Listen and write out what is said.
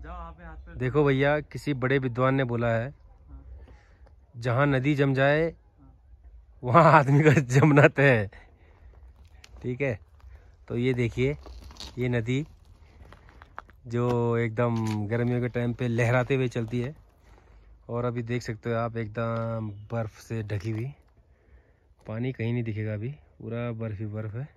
देखो भैया, किसी बड़े विद्वान ने बोला है, जहाँ नदी जम जाए वहाँ आदमी का जमना तय है। ठीक है, तो ये देखिए, ये नदी जो एकदम गर्मियों के टाइम पे लहराते हुए चलती है, और अभी देख सकते हो आप एकदम बर्फ़ से ढकी हुई, पानी कहीं नहीं दिखेगा, अभी पूरा बर्फ़ ही बर्फ़ है।